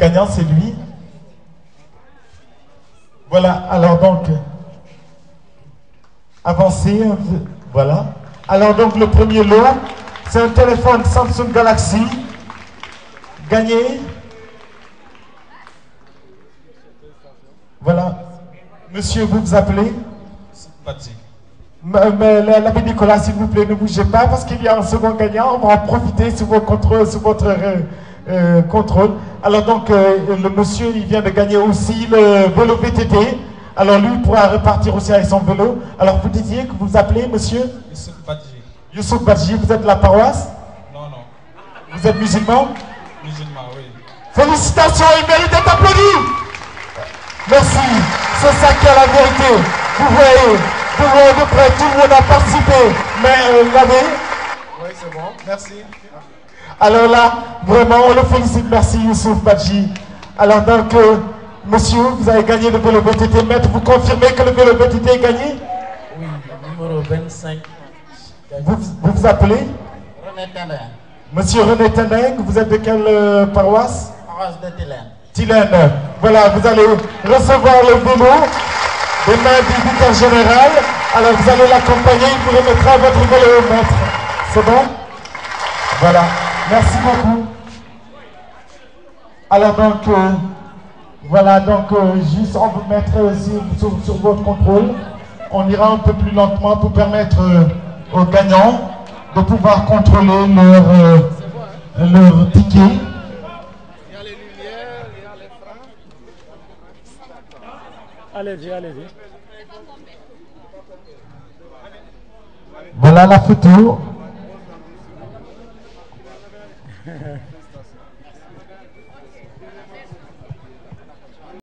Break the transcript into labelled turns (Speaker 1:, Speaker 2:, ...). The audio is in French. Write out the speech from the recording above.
Speaker 1: gagnant, c'est lui. Voilà, alors donc, avancez, voilà. Alors donc, le premier lot, c'est un téléphone Samsung Galaxy, gagné. Voilà. Monsieur, vous vous appelez? L'abbé Nicolas, s'il vous plaît, ne bougez pas parce qu'il y a un second gagnant. On va en profiter sous votre contrôle. Alors donc, le monsieur, il vient de gagner aussi le vélo VTT. Alors lui, il pourra repartir aussi avec son vélo. Alors vous disiez que vous vous appelez, monsieur?
Speaker 2: Youssouf Badji.
Speaker 1: Youssouf Badji, vous êtes de la paroisse?
Speaker 2: Non, non.
Speaker 1: Vous êtes musulman?
Speaker 2: Musulman, oui.
Speaker 1: Félicitations, il mérite d'être applaudi. Merci, c'est ça qui est la vérité. Vous voyez, de près, tout le monde a participé. Mais l'abbé?
Speaker 2: Oui, c'est bon, merci.
Speaker 1: Alors là, vraiment, on le félicite. Merci Youssouf Badji. Alors donc, monsieur, vous avez gagné le vélo VTT. Maître, vous confirmez que le vélo VTT est gagné?
Speaker 3: Oui, numéro 25.
Speaker 1: Vous vous appelez?
Speaker 3: René Tendeng.
Speaker 1: Monsieur René Tendeng, vous êtes de quelle paroisse?
Speaker 3: Paroisse de Tilène.
Speaker 1: Tilène. Voilà, vous allez recevoir le vélo des mains du vicaire général. Alors vous allez l'accompagner, il vous remettra votre vélo au maître. C'est bon? Voilà. Merci beaucoup. Alors donc, voilà, donc juste on vous mettra aussi sur votre contrôle. On ira un peu plus lentement pour permettre aux gagnants de pouvoir contrôler leur ticket.
Speaker 4: Il y a les lumières, il y a les freins.
Speaker 5: Allez-y, allez-y.
Speaker 1: Voilà la photo.